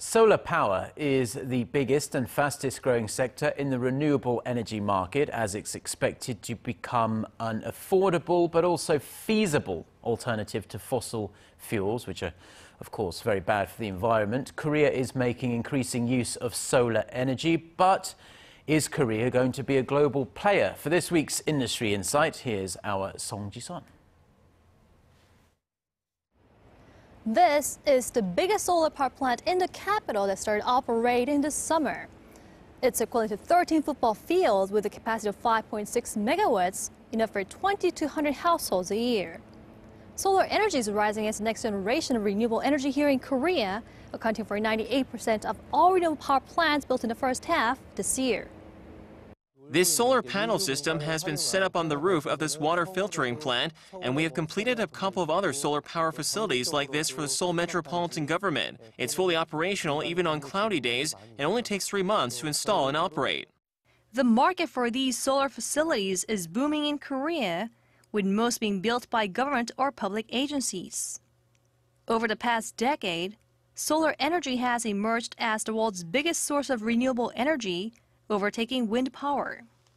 Solar power is the biggest and fastest growing sector in the renewable energy market, as it's expected to become an affordable but also feasible alternative to fossil fuels, which are, of course, very bad for the environment. Korea is making increasing use of solar energy, but is Korea going to be a global player? For this week's Industry Insight, here's our Song Ji-sun. This is the biggest solar power plant in the capital that started operating this summer. It's equivalent to 13 football fields with a capacity of 5.6 megawatts, enough for 2,200 households a year. Solar energy is rising as the next generation of renewable energy here in Korea, accounting for 98% of all renewable power plants built in the first half this year. This solar panel system has been set up on the roof of this water filtering plant, and we have completed a couple of other solar power facilities like this for the Seoul Metropolitan Government. It's fully operational even on cloudy days and only takes 3 months to install and operate. The market for these solar facilities is booming in Korea, with most being built by government or public agencies. Over the past decade, solar energy has emerged as the world's biggest source of renewable energy, overtaking wind power.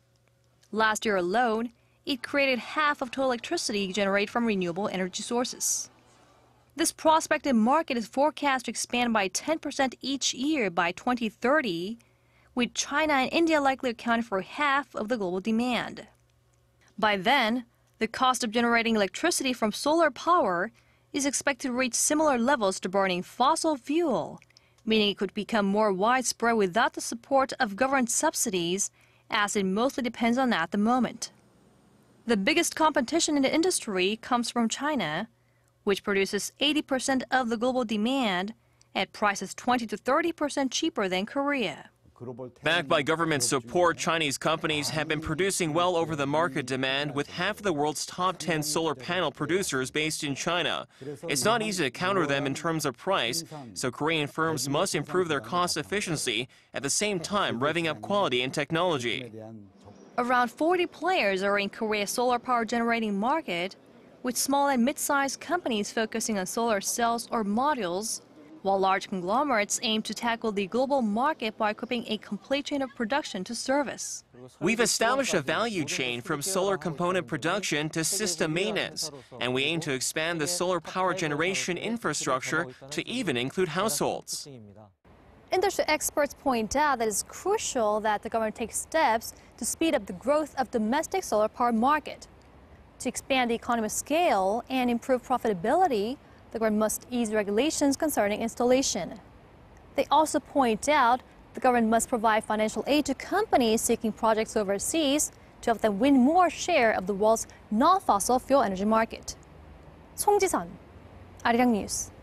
Last year alone, it created half of total electricity generated from renewable energy sources. This prospective market is forecast to expand by 10% each year by 2030, with China and India likely accounting for half of the global demand. By then, the cost of generating electricity from solar power is expected to reach similar levels to burning fossil fuel, meaning it could become more widespread without the support of government subsidies, as it mostly depends on that at the moment. The biggest competition in the industry comes from China, which produces 80% of the global demand at prices 20 to 30% cheaper than Korea. Backed by government support, Chinese companies have been producing well over the market demand, with half of the world's top 10 solar panel producers based in China. It's not easy to counter them in terms of price, so Korean firms must improve their cost efficiency, at the same time revving up quality and technology. Around 40 players are in Korea's solar power generating market, with small and mid-sized companies focusing on solar cells or modules, while large conglomerates aim to tackle the global market by equipping a complete chain of production to service. We've established a value chain from solar component production to system maintenance, and we aim to expand the solar power generation infrastructure to even include households. Industry experts point out that it's crucial that the government takes steps to speed up the growth of domestic solar power market. To expand the economy of scale and improve profitability, the government must ease regulations concerning installation. They also point out the government must provide financial aid to companies seeking projects overseas to help them win more share of the world's non-fossil fuel energy market. Song Ji-sun, Arirang News.